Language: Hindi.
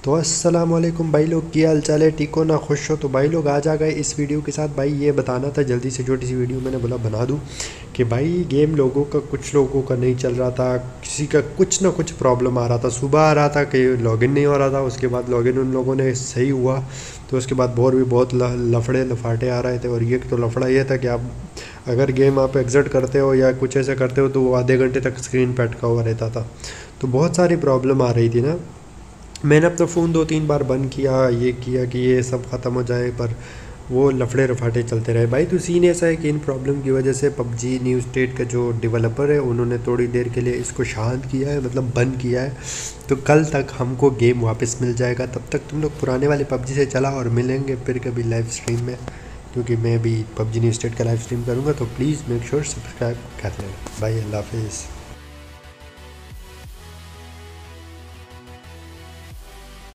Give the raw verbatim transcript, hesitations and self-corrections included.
तो अस्सलाम वालेकुम भाई लोग, क्या हाल चाल है? ठीक हो ना? खुश हो? तो भाई लोग आज आ गए इस वीडियो के साथ। भाई ये बताना था जल्दी से, छोटी सी वीडियो मैंने बोला बना दूं कि भाई गेम लोगों का, कुछ लोगों का नहीं चल रहा था, किसी का कुछ ना कुछ प्रॉब्लम आ रहा था। सुबह आ रहा था कि लॉगिन नहीं हो रहा था, उसके बाद लॉगिन उन लोगों ने सही हुआ, तो उसके बाद और भी बहुत लफड़े लफाटे आ रहे थे। और ये तो लफड़ा ये था कि आप अगर गेम आप एग्जिट करते हो या कुछ ऐसा करते हो तो वो आधे घंटे तक स्क्रीन पे अटका हुआ रहता था। तो बहुत सारी प्रॉब्लम आ रही थी ना। मैंने अपना फ़ोन दो तीन बार बंद किया, ये किया कि ये सब ख़त्म हो जाए, पर वो लफड़े रफाटे चलते रहे भाई। तो सीन ऐसा है कि इन प्रॉब्लम की वजह से पबजी न्यू स्टेट का जो डेवलपर है उन्होंने थोड़ी देर के लिए इसको शांत किया है, मतलब बंद किया है। तो कल तक हमको गेम वापस मिल जाएगा। तब तक तुम लोग पुराने वाले पबजी से चला और मिलेंगे फिर कभी लाइव स्ट्रीम में, क्योंकि मैं भी पबजी न्यू स्टेट का लाइव स्ट्रीम करूँगा। तो प्लीज़ मेक श्योर सब्सक्राइब कर लेना भाई। अल्लाह हाफिज़।